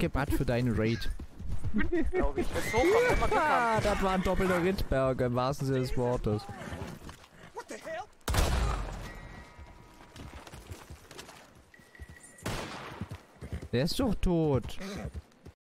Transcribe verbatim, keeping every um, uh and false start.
Danke, Bud, für deinen Raid. Glaube ich. Das hochkommt, wenn man Glück Ah, haben. das war ein doppelter Rittberger, im wahrsten Sinne des Wortes. Der ist doch tot.